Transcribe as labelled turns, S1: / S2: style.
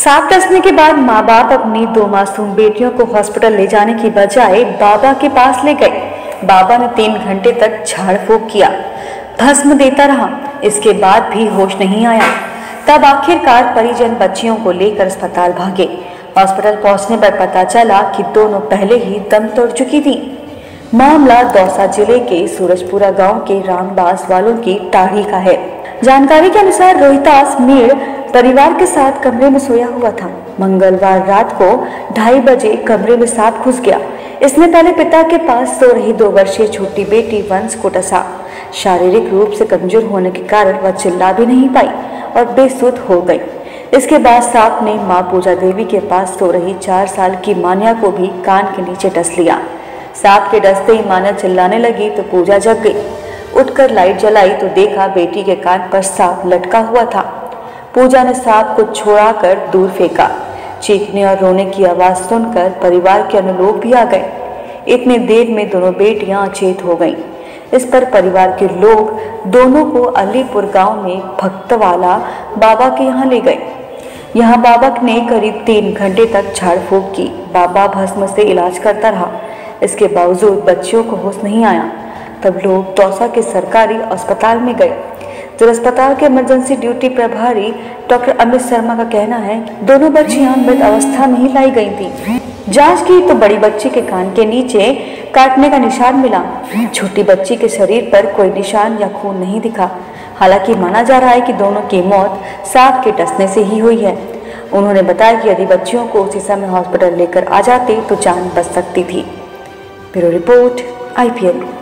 S1: सांप डसने के बाद माँ बाप अपनी 2 मासूम बेटियों को हॉस्पिटल ले जाने की बजाय बाबा के पास ले गए। बाबा ने 3 घंटे तक झाड़ फूंक किया, भस्म देता रहा, इसके बाद भी होश नहीं आया। तब आखिरकार परिजन बच्चियों को लेकर अस्पताल भागे। हॉस्पिटल पहुंचने पर पता चला कि दोनों पहले ही दम तोड़ चुकी थीं। मामला दौसा जिले के सूरजपुरा गांव के रामदास वालों की टाढ़ी का है। जानकारी के अनुसार रोहितास मीर परिवार के साथ कमरे में सोया हुआ था। मंगलवार रात को 2:30 बजे कमरे में सांप घुस गया। इसने पहले पिता के पास सो रही 2 वर्षीय छोटी बेटी वंश को डसा। शारीरिक रूप से कमजोर होने के कारण वह चिल्ला भी नहीं पाई और बेसुध हो गई। इसके बाद सांप ने मां पूजा देवी के पास सो रही 4 साल की मान्या को भी कान के नीचे डस लिया। सांप के डसते ही मान्या चिल्लाने लगी तो पूजा जग गई। उठकर लाइट जलाई तो देखा बेटी के कान पर सांप लटका हुआ था। पूजा ने सांप को छोड़ाकर दूर फेंका। चीखने और रोने की आवाज सुनकर परिवार के अन्य लोग भी आ गए। इतनी देर में दोनों बेटियां अचेत हो गईं। इस पर परिवार के लोग दोनों को अलीपुर गांव में भक्तवाला बाबा के यहाँ ले गए। यहाँ बाबा ने करीब 3 घंटे तक झाड़ फूंक की। बाबा भस्म से इलाज करता रहा। इसके बावजूद बच्चियों को होश नहीं आया। तब लोग दौसा के सरकारी अस्पताल में गए। जिला अस्पताल के इमरजेंसी ड्यूटी प्रभारी डॉक्टर अमित शर्मा का कहना है दोनों बच्चियां मृत अवस्था में ही लाई गई थी। जांच की तो बड़ी बच्ची के कान के नीचे काटने का निशान मिला। छोटी बच्ची के शरीर पर कोई निशान या खून नहीं दिखा। हालांकि माना जा रहा है कि दोनों की मौत सांप के डसने से ही हुई है। उन्होंने बताया कि यदि बच्चियों को उसी समय हॉस्पिटल लेकर आ जाते तो जान बच सकती थी। Bureau report IPN।